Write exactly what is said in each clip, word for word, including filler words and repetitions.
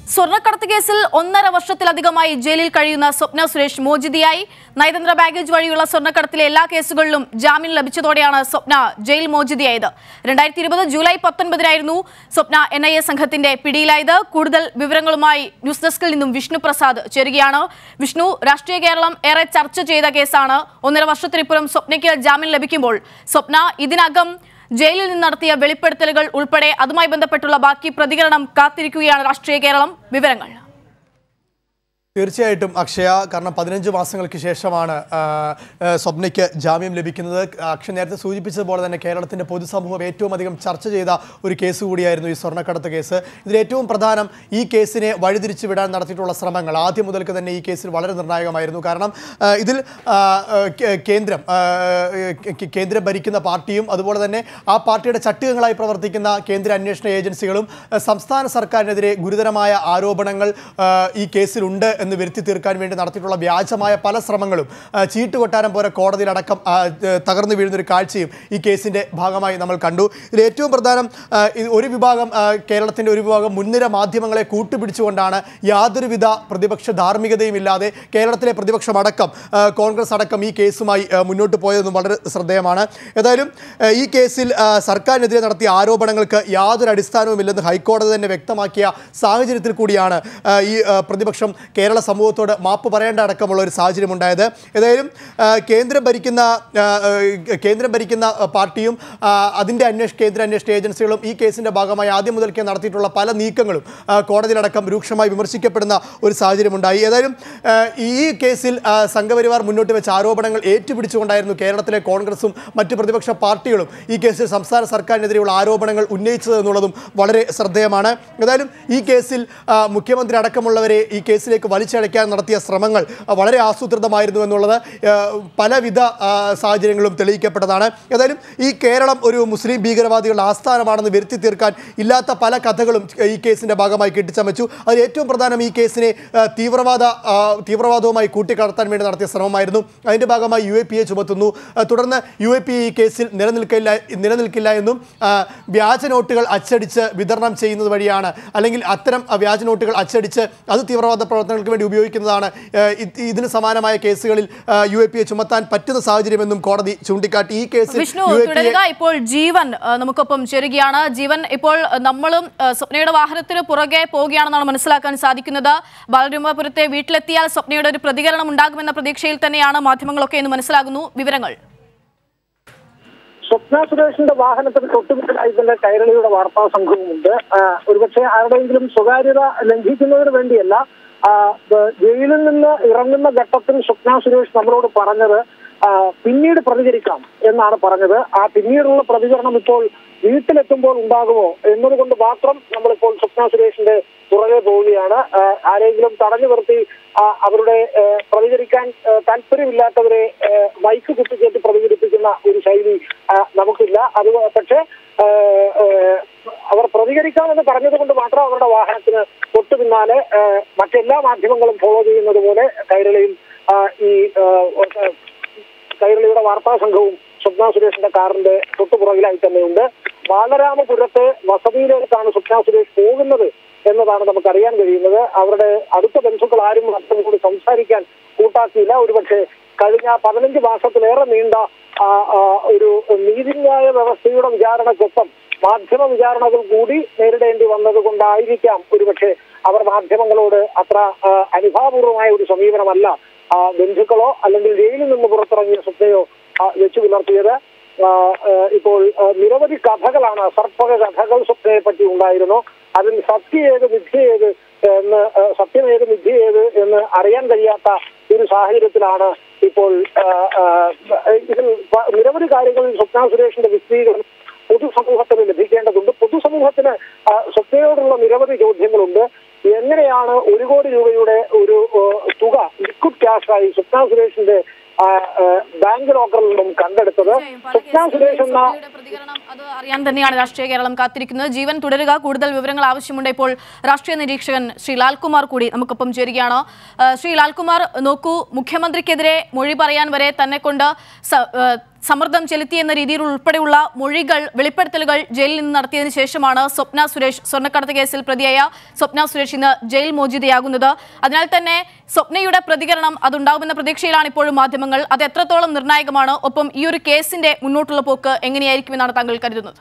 സ്വർണ്ണക്കടത്ത് കേസിൽ ഒന്നര വർഷത്തിലധികമായി ജയിലിൽ കഴിയുന്ന സ്വപ്ന സുരേഷ് മോചിതയായി. നയതന്ത്ര ബാഗേജ് വഴിയുള്ള സ്വർണ്ണക്കടത്തിലെ എല്ലാ കേസുകളിലും ജാമ്യം ലഭിച്ചതോടെയാണ് സ്വപ്ന ജയിൽ മോചിതയായത്. രണ്ടായിരത്തി ഇരുപത് ജൂലൈ പത്തൊൻപതിനായിരുന്നു സ്വപ്ന എൻ ഐ എ സംഘത്തിന്റെ പിടിയിലായത്. കൂടുതൽ വിവരങ്ങളുമായി ന്യൂസ് ഡെസ്കിൽ നിന്നും വിഷ്ണു പ്രസാദ് ചേരുകയാണ്. വിഷ്ണു, രാഷ്ട്രീയ കേരളം ഏറെ ചർച്ച ചെയ്ത കേസാണ്. ഒന്നര വർഷത്തിനിപ്പുറം സ്വപ്നയ്ക്ക് ജാമ്യം ലഭിക്കുമ്പോൾ സ്വപ്ന ഇതിനകം ജയിലിൽ നിന്ന് നടത്തിയ വെളിപ്പെടുത്തലുകൾ ഉൾപ്പെടെ അതുമായി ബന്ധപ്പെട്ടുള്ള ബാക്കി പ്രതികരണം കാത്തിരിക്കുകയാണ് രാഷ്ട്രീയ കേരളം. വിവരങ്ങൾ തീർച്ചയായിട്ടും അക്ഷയ, കാരണം പതിനഞ്ച് മാസങ്ങൾക്ക് ശേഷമാണ് സ്വപ്നയ്ക്ക് ജാമ്യം ലഭിക്കുന്നത്. അക്ഷയ നേരത്തെ സൂചിപ്പിച്ചതുപോലെ തന്നെ കേരളത്തിൻ്റെ പൊതുസമൂഹം ഏറ്റവും അധികം ചർച്ച ചെയ്ത ഒരു കേസ് കൂടിയായിരുന്നു ഈ സ്വർണ്ണക്കടത്ത് കേസ്. ഇതിൽ ഏറ്റവും പ്രധാനം ഈ കേസിനെ വഴിതിരിച്ചു വിടാൻ നടത്തിയിട്ടുള്ള ശ്രമങ്ങൾ ആദ്യം മുതൽക്ക് തന്നെ ഈ കേസിൽ വളരെ നിർണായകമായിരുന്നു. കാരണം ഇതിൽ കേന്ദ്രം കേന്ദ്രം ഭരിക്കുന്ന പാർട്ടിയും അതുപോലെ തന്നെ ആ പാർട്ടിയുടെ ചട്ടുകങ്ങളായി പ്രവർത്തിക്കുന്ന കേന്ദ്ര അന്വേഷണ ഏജൻസികളും സംസ്ഥാന സർക്കാരിനെതിരെ ഗുരുതരമായ ആരോപണങ്ങൾ ഈ കേസിലുണ്ട് എന്ന് വരുത്തി തീർക്കാൻ വേണ്ടി നടത്തിയിട്ടുള്ള വ്യാജമായ പല ശ്രമങ്ങളും ചീട്ട് കൊട്ടാരം പോലെ കോടതിയിലടക്കം തകർന്നു വീഴുന്നൊരു കാഴ്ചയും ഈ കേസിൻ്റെ ഭാഗമായി നമ്മൾ കണ്ടു. ഇതിൽ ഏറ്റവും പ്രധാനം ഒരു വിഭാഗം കേരളത്തിൻ്റെ ഒരു വിഭാഗം മുൻനിര മാധ്യമങ്ങളെ കൂട്ടുപിടിച്ചുകൊണ്ടാണ് യാതൊരുവിധ പ്രതിപക്ഷ ധാർമ്മികതയും ഇല്ലാതെ കേരളത്തിലെ പ്രതിപക്ഷം അടക്കം കോൺഗ്രസ് അടക്കം ഈ കേസുമായി മുന്നോട്ട് പോയതെന്നും വളരെ ശ്രദ്ധേയമാണ്. ഏതായാലും ഈ കേസിൽ സർക്കാരിനെതിരെ നടത്തിയ ആരോപണങ്ങൾക്ക് യാതൊരു അടിസ്ഥാനവുമില്ലെന്ന് ഹൈക്കോടതി തന്നെ വ്യക്തമാക്കിയ സാഹചര്യത്തിൽ കൂടിയാണ് ഈ പ്രതിപക്ഷം കേരള സമൂഹത്തോട് മാപ്പ് പറയേണ്ട അടക്കമുള്ള ഒരു സാഹചര്യം ഉണ്ടായത്. ഏതായാലും കേന്ദ്രം ഭരിക്കുന്ന കേന്ദ്രം ഭരിക്കുന്ന പാർട്ടിയും അതിൻ്റെ അന്വേഷണ കേന്ദ്ര അന്വേഷണ ഏജൻസികളും ഈ കേസിൻ്റെ ഭാഗമായി ആദ്യം മുതൽക്കേ നടത്തിയിട്ടുള്ള പല നീക്കങ്ങളും കോടതിയിലടക്കം രൂക്ഷമായി വിമർശിക്കപ്പെടുന്ന ഒരു സാഹചര്യമുണ്ടായി. ഏതായാലും ഈ കേസിൽ സംഘപരിവാർ മുന്നോട്ട് വെച്ച ആരോപണങ്ങൾ ഏറ്റുപിടിച്ചുകൊണ്ടായിരുന്നു കേരളത്തിലെ കോൺഗ്രസും മറ്റ് പ്രതിപക്ഷ പാർട്ടികളും ഈ കേസിൽ സംസ്ഥാന സർക്കാരിനെതിരെയുള്ള ആരോപണങ്ങൾ ഉന്നയിച്ചത് എന്നുള്ളതും വളരെ ശ്രദ്ധേയമാണ്. ഏതായാലും ഈ കേസിൽ മുഖ്യമന്ത്രി അടക്കമുള്ളവരെ ഈ കേസിലേക്ക് വലിച്ചടയ്ക്കാൻ നടത്തിയ ശ്രമങ്ങൾ വളരെ ആസൂത്രിതമായിരുന്നു എന്നുള്ളത് പലവിധ സാഹചര്യങ്ങളും തെളിയിക്കപ്പെട്ടതാണ്. ഏതായാലും ഈ കേരളം ഒരു മുസ്ലിം ഭീകരവാദികളുടെ ആസ്ഥാനമാണെന്ന് വരുത്തി തീർക്കാൻ ഇല്ലാത്ത പല കഥകളും ഈ കേസിൻ്റെ ഭാഗമായി കെട്ടിച്ചമച്ചു. അതിൽ ഏറ്റവും പ്രധാനം ഈ കേസിനെ തീവ്രവാദ തീവ്രവാദവുമായി കൂട്ടിക്കടത്താൻ വേണ്ടി നടത്തിയ ശ്രമമായിരുന്നു. അതിൻ്റെ ഭാഗമായി യു എ പി എ ചുമത്തുന്നു. തുടർന്ന് യു എ പി എ ഈ കേസിൽ നിലനിൽക്കില്ല നിലനിൽക്കില്ല എന്നും വ്യാജ നോട്ടുകൾ അച്ചടിച്ച് വിതരണം ചെയ്യുന്നത് വഴിയാണ്, അല്ലെങ്കിൽ അത്തരം വ്യാജ നോട്ടുകൾ അച്ചടിച്ച് അത് തീവ്രവാദ പ്രവർത്തനങ്ങൾക്ക് വേണ്ടി ഉപയോഗിക്കുന്നതാണ് ഇതിന് സമാനമായ കേസുകളിൽ യു എ പി എ ചുമത്താൻ പറ്റുന്ന സാഹചര്യമെന്നും കോടതി ചൂണ്ടിക്കാട്ടി. ഈ കേസിൽ ഇപ്പോൾ ജീവൻ നമുക്കൊപ്പം ചേരുകയാണ്. ജീവൻ, ഇപ്പോൾ നമ്മളും സ്വപ്നയുടെ വാഹനത്തിന് പുറകെ പോവുകയാണെന്നാണ് മനസ്സിലാക്കാൻ സാധിക്കുന്നത്. ബാലരൂപപുരത്തെ വീട്ടിലെത്തിയാൽ സ്വപ്നയുടെ ഒരു പ്രതികരണം ഉണ്ടാകുമെന്ന പ്രതീക്ഷയിൽ തന്നെയാണ് മാധ്യമങ്ങളൊക്കെ എന്ന് മനസ്സിലാകുന്നു. വിവരങ്ങൾ. സ്വപ്ന സുരേഷിന്റെ വാഹനത്തിന് തൊട്ടുമുന്നിലായി തന്നെ കൈരളിയുടെ വാർത്താ സംഘവുമുണ്ട്. ഒരുപക്ഷെ ആരുടെയെങ്കിലും സ്വകാര്യത ലംഘിക്കുന്നതിന് വേണ്ടിയല്ല, ജയിലിൽ നിന്ന് ഇറങ്ങുന്ന ഘട്ടത്തിൽ സ്വപ്ന സുരേഷ് നമ്മളോട് പറഞ്ഞത് പിന്നീട് പ്രതികരിക്കാം എന്നാണ് പറഞ്ഞത്. ആ പിന്നീടുള്ള പ്രതികരണം ഇപ്പോൾ വീട്ടിലെത്തുമ്പോൾ ഉണ്ടാകുമോ എന്നതുകൊണ്ട് മാത്രം നമ്മളിപ്പോൾ സ്വപ്ന സുരേഷിന്റെ പുറകെ പോവുകയാണ്. ആരെങ്കിലും തടഞ്ഞു നിർത്തി അവരുടെ പ്രതികരിക്കാൻ താല്പര്യമില്ലാത്തവരെ മൈക്ക് കുത്തിക്കേറ്റി പ്രതികരിപ്പിക്കുന്ന ഒരു ശൈലി നമുക്കില്ല. അത് പക്ഷേ അവർ പ്രതികരിക്കാമെന്ന് പറഞ്ഞത് കൊണ്ട് മാത്രം അവരുടെ വാഹനത്തിന് തൊട്ടു പിന്നാലെ മറ്റെല്ലാ മാധ്യമങ്ങളും ഫോളോ ചെയ്യുന്നത് പോലെ കൈരളിയും ഈ കൈരളിയുടെ വാർത്താ സംഘവും സ്വപ്ന സുരേഷിന്റെ കാറിന്റെ തൊട്ടുപുറകിലായി തന്നെയുണ്ട്. ബാലരാമപുരത്തെ വസതിയിലേക്കാണ് സ്വപ്ന സുരേഷ് പോകുന്നത് എന്നതാണ് നമുക്ക് അറിയാൻ കഴിയുന്നത്. അവരുടെ അടുത്ത ബന്ധുക്കൾ ആരും അർത്ഥം കൂടി സംസാരിക്കാൻ കൂട്ടാക്കിയില്ല. ഒരുപക്ഷെ കഴിഞ്ഞ പതിനഞ്ച് മാസത്തിലേറെ നീണ്ട ഒരു നീതിന്യായ വ്യവസ്ഥയുടെ വിചാരണക്കൊപ്പം മാധ്യമ വിചാരണകൾ കൂടി നേരിടേണ്ടി വന്നത് കൊണ്ടായിരിക്കാം ഒരുപക്ഷെ അവർ മാധ്യമങ്ങളോട് അത്ര അനുഭാവപൂർവമായ ഒരു സമീപനമല്ല ബന്ധുക്കളോ അല്ലെങ്കിൽ ജയിലിൽ നിന്ന് പുറത്തിറങ്ങിയ സ്വപ്നയോ വെച്ചു പുലർത്തിയത്. ഇപ്പോൾ നിരവധി കഥകളാണ്, സർപ്പക കഥകൾ സ്വപ്നയെ പറ്റി ഉണ്ടായിരുന്നു. അതിൽ സത്യം ഏത് മിഥ്യ ഏത് എന്ന് സത്യം ഏത് മിഥ്യ ഏത് എന്ന് അറിയാൻ കഴിയാത്ത ഒരു സാഹചര്യത്തിലാണ് ഇപ്പോൾ ഇതിൽ നിരവധി കാര്യങ്ങളിൽ സ്വപ്ന സുരേഷിന്റെ വിശദീകരണം പൊതുസമൂഹത്തിന് ലഭിക്കേണ്ടതുണ്ട്. പൊതുസമൂഹത്തിന് സ്വപ്നയോടുള്ള നിരവധി ചോദ്യങ്ങളുണ്ട്. എങ്ങനെയാണ് ഒരു കോടി രൂപയുടെ ഒരു തുക ലിക്വിഡ് ക്യാഷായി സ്വപ്ന സുരേഷിന്റെ ബാങ്ക് ലോക്കറിൽ നിന്നും കണ്ടെടുത്തത്. സ്വപ്ന സുരേഷ് എന്ന പ്രതികരണം അത് അറിയാൻ തന്നെയാണ് രാഷ്ട്രീയ കേരളം കാത്തിരിക്കുന്നത്. ജീവൻ തുടരുക. കൂടുതൽ വിവരങ്ങൾ ആവശ്യമുണ്ട്. ഇപ്പോൾ രാഷ്ട്രീയ നിരീക്ഷകൻ ശ്രീ ലാൽകുമാർ കൂടി നമുക്കൊപ്പം ചേരുകയാണ്. ശ്രീ ലാൽകുമാർ, നോക്കൂ, മുഖ്യമന്ത്രിക്കെതിരെ മൊഴി പറയാൻ വരെ തന്നെ കൊണ്ട് സമ്മർദ്ദം ചെലുത്തി എന്ന രീതിയിൽ ഉൾപ്പെടെയുള്ള മൊഴികൾ, വെളിപ്പെടുത്തലുകൾ ജയിലിൽ നിന്ന് നടത്തിയതിനു ശേഷമാണ് സ്വപ്ന സുരേഷ് സ്വർണ്ണക്കടത്ത് കേസിൽ പ്രതിയായ സ്വപ്ന സുരേഷ് ഇന്ന് ജയിൽ മോചിതയാകുന്നത്. അതിനാൽ തന്നെ സ്വപ്നയുടെ പ്രതികരണം അതുണ്ടാകുമെന്ന പ്രതീക്ഷയിലാണ് ഇപ്പോഴും മാധ്യമങ്ങൾ. അത് എത്രത്തോളം നിർണായകമാണ്? ഒപ്പം ഈ ഒരു കേസിന്റെ മുന്നോട്ടുള്ള പോക്ക് എങ്ങനെയായിരിക്കുമെന്നാണ് താങ്കൾ കരുതുന്നത്?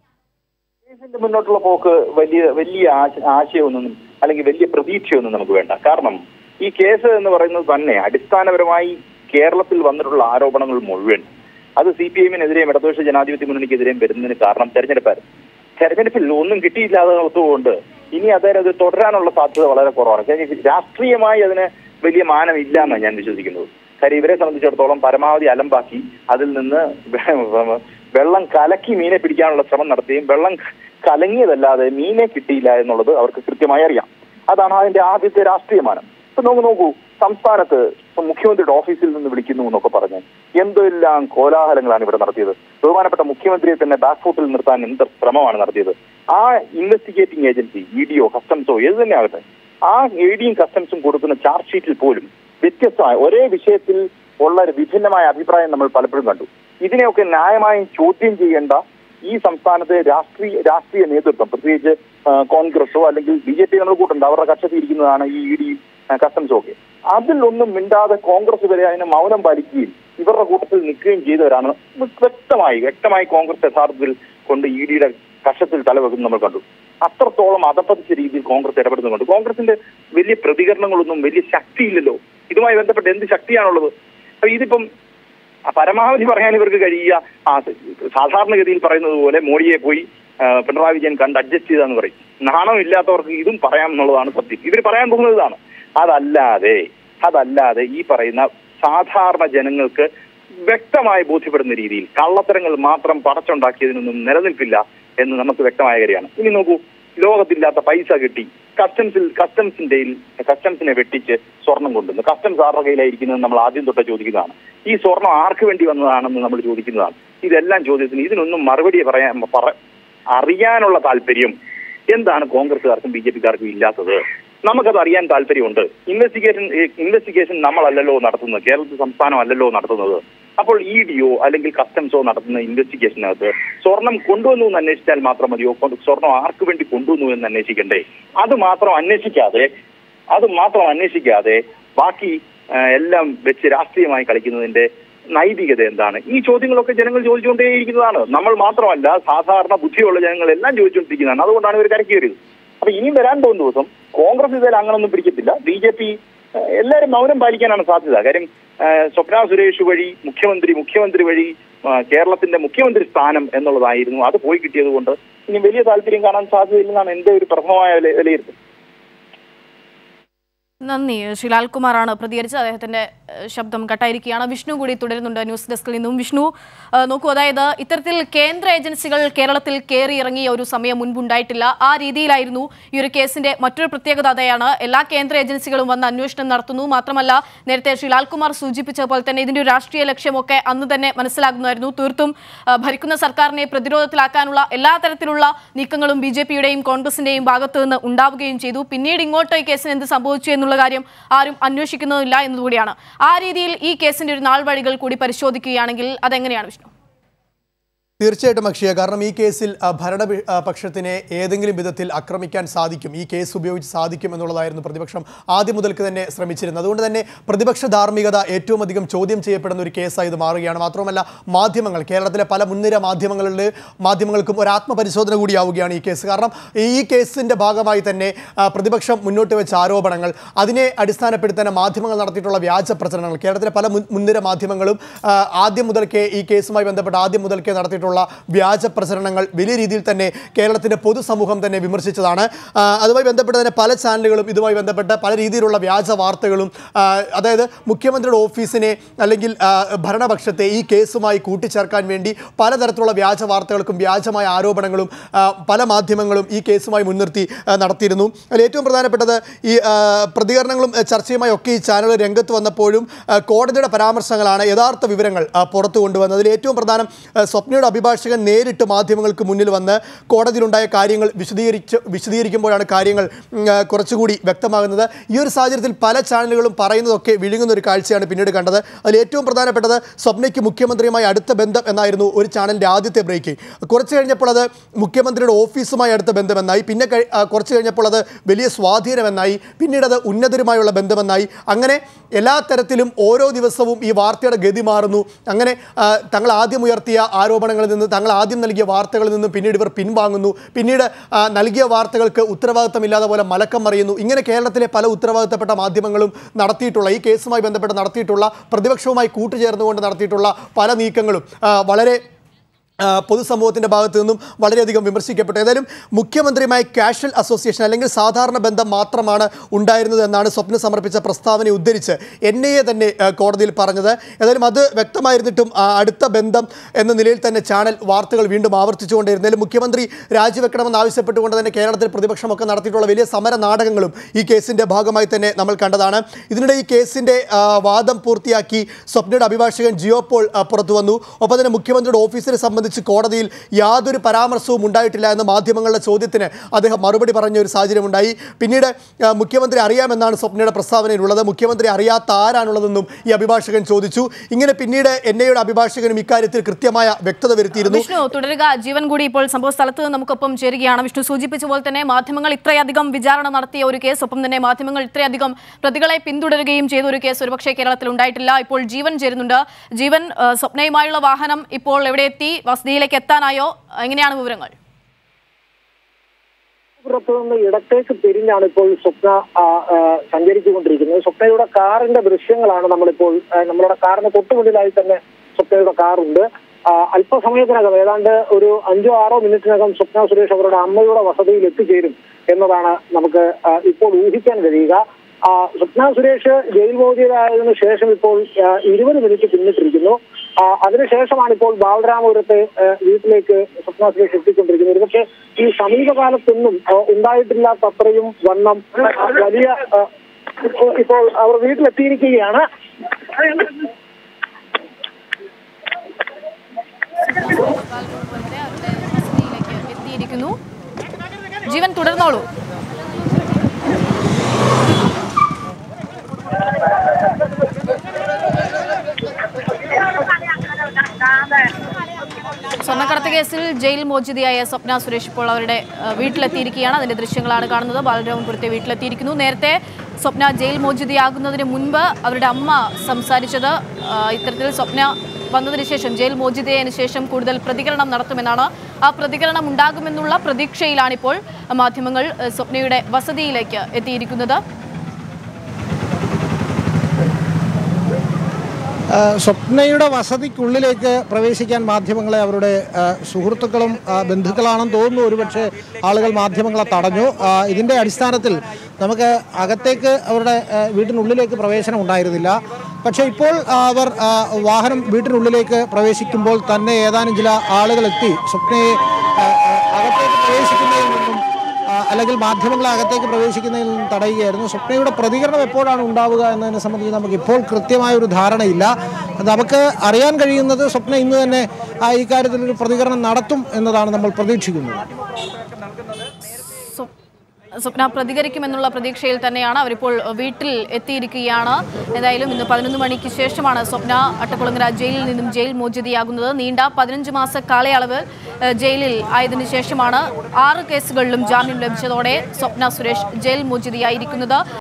കേസിന്റെ മുന്നോട്ടുള്ള പോക്ക് വലിയ വലിയ ആശയമൊന്നും അല്ലെങ്കിൽ വലിയ പ്രതീക്ഷയൊന്നും നമുക്ക് വേണ്ട. കാരണം ഈ കേസ് എന്ന് പറയുന്നത് തന്നെ അടിസ്ഥാനപരമായി കേരളത്തിൽ വന്നിട്ടുള്ള ആരോപണങ്ങൾ മുഴുവൻ അത് സി പി എമ്മിനെതിരെയും ഇടതുപക്ഷ ജനാധിപത്യ മുന്നണിക്കെതിരെയും വരുന്നതിന് കാരണം തെരഞ്ഞെടുപ്പായിരുന്നു. തെരഞ്ഞെടുപ്പിൽ ഒന്നും കിട്ടിയില്ലാതെ നിർത്തുകൊണ്ട് ഇനി അദ്ദേഹം അത് തുടരാനുള്ള സാധ്യത വളരെ കുറവാണ്. രാഷ്ട്രീയമായി അതിന് വലിയ മാനമില്ല എന്നാണ് ഞാൻ വിശ്വസിക്കുന്നത്. കാര്യം ഇവരെ സംബന്ധിച്ചിടത്തോളം പരമാവധി അലമ്പാക്കി അതിൽ നിന്ന് വെള്ളം കലക്കി മീനെ പിടിക്കാനുള്ള ശ്രമം നടത്തുകയും വെള്ളം കലങ്ങിയതല്ലാതെ മീനെ കിട്ടിയില്ല എന്നുള്ളത് അവർക്ക് കൃത്യമായി അറിയാം. അതാണ് അതിന്റെ ആദ്യത്തെ രാഷ്ട്രീയ മാനം. ഇപ്പൊ നമുക്ക് നോക്കൂ, സംസ്ഥാനത്ത് മുഖ്യമന്ത്രിയുടെ ഓഫീസിൽ നിന്ന് വിളിക്കുന്നു എന്നൊക്കെ പറഞ്ഞ് എന്തെല്ലാം കോലാഹലങ്ങളാണ് ഇവിടെ നടത്തിയത്. ബഹുമാനപ്പെട്ട മുഖ്യമന്ത്രിയെ തന്നെ ബാക്ക് ഫുട്ടിൽ നിർത്താൻ എന്ത് ശ്രമമാണ് നടത്തിയത്. ആ ഇൻവെസ്റ്റിഗേറ്റിംഗ് ഏജൻസി ഇ ഡിയോ കസ്റ്റംസോ ഏത് തന്നെ ആകട്ടെ, ആ ഇ ഡിയും കസ്റ്റംസും കൊടുക്കുന്ന ചാർജ് ഷീറ്റിൽ പോലും വ്യത്യസ്തമായ ഒരേ വിഷയത്തിൽ ഉള്ള ഒരു വിഭിന്നമായ അഭിപ്രായം നമ്മൾ പലപ്പോഴും കണ്ടു. ഇതിനെയൊക്കെ ന്യായമായി ചോദ്യം ചെയ്യേണ്ട ഈ സംസ്ഥാനത്തെ രാഷ്ട്രീയ രാഷ്ട്രീയ നേതൃത്വം, പ്രത്യേകിച്ച് കോൺഗ്രസോ അല്ലെങ്കിൽ ബി ജെ പി നമ്മൾ കൂട്ടുണ്ട്, അവരുടെ കക്ഷത്തിയിരിക്കുന്നതാണ് ഈ ഇ ഡി കസ്റ്റംസും ഒക്കെ. അതിലൊന്നും മിണ്ടാതെ കോൺഗ്രസ് വരെ അതിന് മൗനം പാലിക്കുകയും ഇവരുടെ കൂട്ടത്തിൽ നിൽക്കുകയും ചെയ്തവരാണ്. വ്യക്തമായി വ്യക്തമായി കോൺഗ്രസ് യഥാർത്ഥത്തിൽ കൊണ്ട് ഇ ഡിയുടെ കക്ഷത്തിൽ തലവെക്കുന്നത് നമ്മൾ കണ്ടു. അത്രത്തോളം അധപ്പതിച്ച രീതിയിൽ കോൺഗ്രസ് ഇടപെടുന്നുണ്ട്. കോൺഗ്രസിന്റെ വലിയ പ്രതികരണങ്ങളൊന്നും വലിയ ശക്തിയില്ലല്ലോ. ഇതുമായി ബന്ധപ്പെട്ട് എന്ത് ശക്തിയാണുള്ളത്? അപ്പൊ ഇതിപ്പം പരമാവധി പറയാൻ ഇവർക്ക് കഴിയുക ആ സാധാരണഗതിയിൽ പറയുന്നത് പോലെ മോഡിയെ പോയി പിണറായി വിജയൻ കണ്ട് അഡ്ജസ്റ്റ് ചെയ്താന്ന് പറയും. നാണം ഇല്ലാത്തവർക്ക് ഇതും പറയാമെന്നുള്ളതാണ് സത്യം. ഇവർ പറയാൻ പോകുന്നത് ഇതാണ്. അതല്ലാതെ അതല്ലാതെ ഈ പറയുന്ന സാധാരണ ജനങ്ങൾക്ക് വ്യക്തമായി ബോധ്യപ്പെടുന്ന രീതിയിൽ കള്ളത്തരങ്ങൾ മാത്രം പടച്ചുണ്ടാക്കിയതിനൊന്നും നിലനിൽപ്പില്ല എന്ന് നമുക്ക് വ്യക്തമായ കാര്യമാണ്. ഇനി നോക്കൂ, ലോകത്തില്ലാത്ത പൈസ കിട്ടി കസ്റ്റംസിൽ കസ്റ്റംസിന്റെ കസ്റ്റംസിനെ വെട്ടിച്ച് സ്വർണം കൊണ്ടുവന്നു. കസ്റ്റംസ് ആരുടെ കയ്യിലായിരിക്കുന്നത് നമ്മൾ ആദ്യം തൊട്ട് ചോദിക്കുന്നതാണ്. ഈ സ്വർണം ആർക്ക് വേണ്ടി വന്നതാണെന്ന് നമ്മൾ ചോദിക്കുന്നതാണ്. ഇതെല്ലാം ചോദ്യത്തിന് ഇതിനൊന്നും മറുപടി പറയാൻ പറ അറിയാനുള്ള താല്പര്യം എന്താണ് കോൺഗ്രസുകാർക്കും ബി ജെ പിക്കാർക്കും ഇല്ലാത്തത്? നമുക്കത് അറിയാൻ താല്പര്യമുണ്ട്. ഇൻവെസ്റ്റിഗേഷൻ ഇൻവെസ്റ്റിഗേഷൻ നമ്മളല്ലല്ലോ നടത്തുന്നത്, കേരളത്തിൽ സംസ്ഥാനം അല്ലല്ലോ നടത്തുന്നത്. അപ്പോൾ ഇ ഡിയോ അല്ലെങ്കിൽ കസ്റ്റംസോ നടത്തുന്ന ഇൻവെസ്റ്റിഗേഷനകത്ത് സ്വർണം കൊണ്ടുവന്നു എന്ന് അന്വേഷിച്ചാൽ മാത്രം മതിയോ? സ്വർണം ആർക്ക് വേണ്ടി കൊണ്ടുവന്നു എന്ന് അന്വേഷിക്കണ്ടേ? അത് മാത്രം അന്വേഷിക്കാതെ അത് മാത്രം അന്വേഷിക്കാതെ ബാക്കി എല്ലാം വെച്ച് രാഷ്ട്രീയമായി കളിക്കുന്നതിന്റെ നൈതികത എന്താണ്? ഈ ചോദ്യങ്ങളൊക്കെ ജനങ്ങൾ ചോദിച്ചുകൊണ്ടേയിരിക്കുന്നതാണ്. നമ്മൾ മാത്രമല്ല, സാധാരണ ബുദ്ധിയുള്ള ജനങ്ങൾ എല്ലാം ചോദിച്ചുകൊണ്ടിരിക്കുന്നതാണ്. അതുകൊണ്ടാണ് ഇവർ കരക്കേറിയത്. അപ്പൊ ഇനിയും വരാൻ പോകുന്ന ദിവസം കോൺഗ്രസ് ഇതിൽ അങ്ങനൊന്നും പിടിക്കത്തില്ല. ബി ജെ പി എല്ലാവരും മൗനം പാലിക്കാനാണ് സാധ്യത. കാര്യം സ്വപ്ന സുരേഷ് വഴി മുഖ്യമന്ത്രി മുഖ്യമന്ത്രി വഴി കേരളത്തിന്റെ മുഖ്യമന്ത്രി സ്ഥാനം എന്നുള്ളതായിരുന്നു. അത് പോയി കിട്ടിയത് കൊണ്ട് ഇനി വലിയ താല്പര്യം കാണാൻ സാധ്യതയില്ലെന്നാണ് എന്റെ ഒരു പ്രഥമമായ വിലയിരുത്തൽ. നന്ദി. ശ്രീ ലാൽകുമാറാണ് പ്രതികരിച്ചത്. അദ്ദേഹത്തിന്റെ ശബ്ദം കട്ടായിരിക്കുകയാണ്. വിഷ്ണു കൂടി തുടരുന്നുണ്ട് ന്യൂസ് ഡെസ്കിൽ നിന്നും. വിഷ്ണു, നോക്കൂ, അതായത് ഇത്തരത്തിൽ കേന്ദ്ര ഏജൻസികൾ കേരളത്തിൽ കയറി ഇറങ്ങിയ ഒരു സമയം മുൻപുണ്ടായിട്ടില്ല. ആ രീതിയിലായിരുന്നു ഈ ഒരു കേസിന്റെ മറ്റൊരു പ്രത്യേകത. അതാണ് എല്ലാ കേന്ദ്ര ഏജൻസികളും വന്ന് അന്വേഷണം നടത്തുന്നു. മാത്രമല്ല, നേരത്തെ ശ്രീ ലാൽകുമാർ സൂചിപ്പിച്ച പോലെ തന്നെ ഇതിന്റെ ഒരു രാഷ്ട്രീയ ലക്ഷ്യമൊക്കെ അന്ന് തന്നെ മനസ്സിലാകുന്നതായിരുന്നു. തീർത്തും ഭരിക്കുന്ന സർക്കാരിനെ പ്രതിരോധത്തിലാക്കാനുള്ള എല്ലാ തരത്തിലുള്ള നീക്കങ്ങളും ബി ജെ പിയുടെയും കോൺഗ്രസിന്റെയും ഭാഗത്തു നിന്ന് ഉണ്ടാവുകയും ചെയ്തു. പിന്നീട് ഇങ്ങോട്ട് ഈ കേസിന് എന്ത് സംഭവിച്ചു എന്നുള്ള കാര്യം ആരും അന്വേഷിക്കുന്നില്ല എന്നതുകൂടിയാണ്. ആ രീതിയിൽ ഈ കേസിന്റെ ഒരു നാൾ വഴികൾ കൂടി പരിശോധിക്കുകയാണെങ്കിൽ അതെങ്ങനെയാണ് വിഷ്ണു? തീർച്ചയായിട്ടും അക്ഷയ, കാരണം ഈ കേസിൽ ഭരണപക്ഷത്തിനെ ഏതെങ്കിലും വിധത്തിൽ ആക്രമിക്കാൻ സാധിക്കും, ഈ കേസ് ഉപയോഗിച്ച് സാധിക്കും എന്നുള്ളതായിരുന്നു പ്രതിപക്ഷം ആദ്യം മുതൽക്ക് തന്നെ ശ്രമിച്ചിരുന്നത്. അതുകൊണ്ട് തന്നെ പ്രതിപക്ഷ ധാർമ്മികത ഏറ്റവും അധികം ചോദ്യം ചെയ്യപ്പെടുന്ന ഒരു കേസായി ഇത് മാറുകയാണ്. മാത്രമല്ല, മാധ്യമങ്ങൾ, കേരളത്തിലെ പല മുൻനിര മാധ്യമങ്ങളുടെ മാധ്യമങ്ങൾക്കും ഒരു ആത്മപരിശോധന കൂടിയാവുകയാണ് ഈ കേസ്. കാരണം ഈ കേസിൻ്റെ ഭാഗമായി തന്നെ പ്രതിപക്ഷം മുന്നോട്ട് വെച്ച ആരോപണങ്ങൾ, അതിനെ അടിസ്ഥാനപ്പെടുത്തി മാധ്യമങ്ങൾ നടത്തിയിട്ടുള്ള വ്യാജ പ്രചരണങ്ങൾ, കേരളത്തിലെ പല മുൻനിര മാധ്യമങ്ങളും ആദ്യം മുതൽക്കേ ഈ കേസുമായി ബന്ധപ്പെട്ട് ആദ്യം മുതൽക്കേ നടത്തിയിട്ടുള്ള നടത്തിയിട്ടുള്ള വ്യാജ പ്രചരണങ്ങൾ വലിയ രീതിയിൽ തന്നെ കേരളത്തിൻ്റെ പൊതുസമൂഹം തന്നെ വിമർശിച്ചതാണ്. അതുമായി ബന്ധപ്പെട്ട് തന്നെ പല ചാനലുകളും ഇതുമായി ബന്ധപ്പെട്ട പല രീതിയിലുള്ള വ്യാജ വാർത്തകളും, അതായത് മുഖ്യമന്ത്രിയുടെ ഓഫീസിനെ അല്ലെങ്കിൽ ഭരണപക്ഷത്തെ ഈ കേസുമായി കൂട്ടിച്ചേർക്കാൻ വേണ്ടി പലതരത്തിലുള്ള വ്യാജ വാർത്തകൾക്കും വ്യാജമായ ആരോപണങ്ങളും പല മാധ്യമങ്ങളും ഈ കേസുമായി മുൻനിർത്തി നടത്തിയിരുന്നു. അതിൽ ഏറ്റവും പ്രധാനപ്പെട്ടത് ഈ പ്രതികരണങ്ങളും ചർച്ചയുമായി ഒക്കെ ഈ ചാനൽ രംഗത്ത് വന്നപ്പോഴും കോടതിയുടെ പരാമർശങ്ങളാണ് യഥാർത്ഥ വിവരങ്ങൾ പുറത്തു കൊണ്ടുവന്നത്. അതിൽ ഏറ്റവും പ്രധാനം സ്വപ്നയുടെ അഭിഭാഷകൻ നേരിട്ട് മാധ്യമങ്ങൾക്ക് മുന്നിൽ വന്ന് കോടതിയിലുണ്ടായ കാര്യങ്ങൾ വിശദീകരിച്ച് വിശദീകരിക്കുമ്പോഴാണ് കാര്യങ്ങൾ കുറച്ചുകൂടി വ്യക്തമാകുന്നത്. ഈ ഒരു സാഹചര്യത്തിൽ പല ചാനലുകളും പറയുന്നതൊക്കെ വിഴുങ്ങുന്ന ഒരു കാഴ്ചയാണ് പിന്നീട് കണ്ടത്. അതിൽ ഏറ്റവും പ്രധാനപ്പെട്ടത് സ്വപ്നയ്ക്ക് മുഖ്യമന്ത്രിയുമായി അടുത്ത ബന്ധം എന്നായിരുന്നു ഒരു ചാനലിൻ്റെ ആദ്യത്തെ ബ്രേക്കിംഗ്. കുറച്ച് കഴിഞ്ഞപ്പോൾ അത് മുഖ്യമന്ത്രിയുടെ ഓഫീസുമായി അടുത്ത ബന്ധമെന്നായി, പിന്നെ കുറച്ച് കഴിഞ്ഞപ്പോൾ അത് വലിയ സ്വാധീനമെന്നായി, പിന്നീട് അത് ഉന്നതരുമായുള്ള ബന്ധമെന്നായി. അങ്ങനെ എല്ലാ തരത്തിലും ഓരോ ദിവസവും ഈ വാർത്തയുടെ ഗതി മാറുന്നു. അങ്ങനെ തങ്ങൾ ആദ്യം ഉയർത്തിയ ആരോപണങ്ങളിൽ നിന്ന്, തങ്ങൾ ആദ്യം നൽകിയ വാർത്തകളിൽ നിന്ന് പിന്നീട് ഇവർ പിൻവാങ്ങുന്നു. പിന്നീട് നൽകിയ വാർത്തകൾക്ക് ഉത്തരവാദിത്തമില്ലാതെ പോലെ മലക്കം മറിയുന്നു. ഇങ്ങനെ കേരളത്തിലെ പല ഉത്തരവാദിത്തപ്പെട്ട മാധ്യമങ്ങളും നടത്തിയിട്ടുള്ള, ഈ കേസുമായി ബന്ധപ്പെട്ട് നടത്തിയിട്ടുള്ള, പ്രതിപക്ഷവുമായി കൂട്ടുചേർന്നുകൊണ്ട് നടത്തിയിട്ടുള്ള പല നീക്കങ്ങളും വളരെ പൊതുസമൂഹത്തിൻ്റെ ഭാഗത്തു നിന്നും വളരെയധികം വിമർശിക്കപ്പെട്ടു. ഏതായാലും മുഖ്യമന്ത്രിയുമായി കാഷ്വൽ അസോസിയേഷൻ അല്ലെങ്കിൽ സാധാരണ ബന്ധം മാത്രമാണ് ഉണ്ടായിരുന്നത് എന്നാണ് സ്വപ്ന സമർപ്പിച്ച പ്രസ്താവനയെ ഉദ്ധരിച്ച് എൻ ഐ എ തന്നെ കോടതിയിൽ പറഞ്ഞത്. ഏതായാലും അത് വ്യക്തമായിരുന്നിട്ടും അടുത്ത ബന്ധം എന്ന നിലയിൽ തന്നെ ചാനൽ വാർത്തകൾ വീണ്ടും ആവർത്തിച്ചുകൊണ്ടിരുന്നാലും മുഖ്യമന്ത്രി രാജിവെക്കണമെന്ന് ആവശ്യപ്പെട്ടുകൊണ്ട് തന്നെ കേരളത്തിൽ പ്രതിപക്ഷമൊക്കെ നടത്തിയിട്ടുള്ള വലിയ സമര നാടകങ്ങളും ഈ കേസിൻ്റെ ഭാഗമായി തന്നെ നമ്മൾ കണ്ടതാണ്. ഇതിനിടെ ഈ കേസിൻ്റെ വാദം പൂർത്തിയാക്കി സ്വപ്നയുടെ അഭിഭാഷകൻ ജിയോ പോൾ പുറത്തു വന്നു. ഒപ്പം തന്നെ മുഖ്യമന്ത്രിയുടെ ഓഫീസിനെ സംബന്ധിച്ച് കോടതിയിൽ യാതൊരു പരാമർശവും ഉണ്ടായിട്ടില്ല എന്ന മാധ്യമങ്ങളുടെ ചോദ്യത്തിന് അദ്ദേഹം മറുപടി പറഞ്ഞ ഒരു സാഹചര്യമുണ്ടായി. പിന്നീട് മുഖ്യമന്ത്രി അറിയാമെന്നാണ് സ്വപ്നയുടെ പ്രസ്താവനയിലുള്ളത്. മുഖ്യമന്ത്രി അറിയാത്ത ആരാണുള്ളതെന്നും ഈ അഭിഭാഷകൻ ചോദിച്ചു. ഇങ്ങനെ പിന്നീട് എൻ ഐയുടെ അഭിഭാഷകനും ഇക്കാര്യത്തിൽ കൃത്യമായ വ്യക്തത വരുത്തിയിരുന്നു. വിഷ്ണു തുടരുക. ജീവൻ കൂടി ഇപ്പോൾ സംഭവ സ്ഥലത്ത് നിന്ന് നമുക്കൊപ്പം ചേരുകയാണ്. വിഷ്ണു സൂചിപ്പിച്ച പോലെ തന്നെ മാധ്യമങ്ങൾ ഇത്രയധികം വിചാരണ നടത്തിയ ഒരു കേസ്, ഒപ്പം തന്നെ മാധ്യമങ്ങൾ ഇത്രയധികം പ്രതികളെ പിന്തുടരുകയും ചെയ്ത ഒരു കേസ് ഒരുപക്ഷെ കേരളത്തിൽ ഉണ്ടായിട്ടില്ല. ഇപ്പോൾ ജീവൻ ചേരുന്നുണ്ട്. ജീവൻ, സ്വപ്നയുമായുള്ള വാഹനം ഇപ്പോൾ എവിടെ എത്തി? വസതിയിലേക്ക് എത്താനായോ? എങ്ങനെയാണ് വിവരങ്ങൾ? പുറത്തു നിന്ന് ഇടത്തേക്ക് തിരിഞ്ഞാണ് ഇപ്പോൾ സ്വപ്ന സഞ്ചരിച്ചുകൊണ്ടിരിക്കുന്നത്. സ്വപ്നയുടെ കാറിന്റെ ദൃശ്യങ്ങളാണ് നമ്മളിപ്പോൾ, നമ്മളുടെ കാറിന് തൊട്ടുമുന്നിലായി തന്നെ സ്വപ്നയുടെ കാറുണ്ട്. അല്പസമയത്തിനകം, ഏതാണ്ട് ഒരു അഞ്ചോ ആറോ മിനിറ്റിനകം സ്വപ്ന സുരേഷ് അവരുടെ അമ്മയുടെ വസതിയിൽ എത്തിച്ചേരും എന്നതാണ് നമുക്ക് ഇപ്പോൾ ഊഹിക്കാൻ കഴിയുക. സ്വപ്ന സുരേഷ് ജയിൽ മോചിതരായതിനു ശേഷം ഇപ്പോൾ ഇരുപത് മിനിറ്റ് പിന്നിട്ടിരിക്കുന്നു. അതിനുശേഷമാണ് ഇപ്പോൾ ബാലരാമപുരത്തെ വീട്ടിലേക്ക് സ്വപ്ന സുരേഷ് എത്തിക്കൊണ്ടിരിക്കുന്നത്. ഒരുപക്ഷെ ഈ സമീപകാലത്തൊന്നും ഉണ്ടായിട്ടില്ലാത്ത അത്രയും വണ്ണം വലിയ ഇപ്പോൾ അവർ വീട്ടിലെത്തിയിരിക്കുകയാണ്. എത്തിയിരിക്കുന്നു. ജീവൻ തുടർന്നോളൂ. സ്വർണ്ണക്കടത്ത് കേസിൽ ജയിൽ മോചിതയായ സ്വപ്ന സുരേഷ് ഇപ്പോൾ അവരുടെ വീട്ടിലെത്തിയിരിക്കുകയാണ്. അതിന്റെ ദൃശ്യങ്ങളാണ് കാണുന്നത്. ബാലരാമപുരത്തെ വീട്ടിലെത്തിയിരിക്കുന്നു. നേരത്തെ സ്വപ്ന ജയിൽ മോചിതയാകുന്നതിന് മുൻപ് അവരുടെ അമ്മ സംസാരിച്ചത് ഇത്തരത്തിൽ സ്വപ്ന വന്നതിന് ശേഷം, ജയിൽ മോചിതയായതിനു ശേഷം കൂടുതൽ പ്രതികരണം നടത്തുമെന്നാണ്. ആ പ്രതികരണം ഉണ്ടാകുമെന്നുള്ള പ്രതീക്ഷയിലാണിപ്പോൾ മാധ്യമങ്ങൾ സ്വപ്നയുടെ വസതിയിലേക്ക് എത്തിയിരിക്കുന്നത്. സ്വപ്നയുടെ വസതിക്കുള്ളിലേക്ക് പ്രവേശിക്കാൻ മാധ്യമങ്ങളെ അവരുടെ സുഹൃത്തുക്കളും ബന്ധുക്കളാണെന്ന് തോന്നുന്നു ഒരുപക്ഷെ ആളുകൾ മാധ്യമങ്ങളെ തടഞ്ഞു. ഇതിൻ്റെ അടിസ്ഥാനത്തിൽ നമുക്ക് അകത്തേക്ക് അവരുടെ വീട്ടിനുള്ളിലേക്ക് പ്രവേശനം ഉണ്ടായിരുന്നില്ല. പക്ഷേ ഇപ്പോൾ അവർ വാഹനം വീട്ടിനുള്ളിലേക്ക് പ്രവേശിക്കുമ്പോൾ തന്നെ ഏതാനും ചില ആളുകളെത്തി സ്വപ്നയെ അകത്തേക്ക് പ്രവേശിക്കുന്നതിൽ നിന്നും അല്ലെങ്കിൽ മാധ്യമങ്ങളെ അകത്തേക്ക് പ്രവേശിക്കുന്നതിൽ നിന്നും തടയുകയായിരുന്നു. സ്വപ്നയുടെ പ്രതികരണം എപ്പോഴാണ് ഉണ്ടാവുക എന്നതിനെ സംബന്ധിച്ച് നമുക്ക് ഇപ്പോൾ കൃത്യമായൊരു ധാരണയില്ല. നമുക്ക് അറിയാൻ കഴിയുന്നത് സ്വപ്ന ഇന്ന് തന്നെ ഈ കാര്യത്തിലൊരു പ്രതികരണം നടത്തും എന്നതാണ് നമ്മൾ പ്രതീക്ഷിക്കുന്നത്. സ്വപ്ന പ്രതികരിക്കുമെന്നുള്ള പ്രതീക്ഷയിൽ തന്നെയാണ് അവരിപ്പോൾ വീട്ടിൽ എത്തിയിരിക്കുകയാണ്. എന്തായാലും ഇന്ന് പതിനൊന്ന് മണിക്ക് ശേഷമാണ് സ്വപ്ന അട്ടക്കുളങ്ങര ജയിലിൽ നിന്നും ജയിൽ മോചിതയാകുന്നത്. നീണ്ട പതിനഞ്ച് മാസ കാലയളവ് ജയിലിൽ ആയതിനു ശേഷമാണ് ആറ് കേസുകളിലും ജാമ്യം ലഭിച്ചതോടെ സ്വപ്ന സുരേഷ് ജയിൽ മോചിതയായിരിക്കുന്നത്.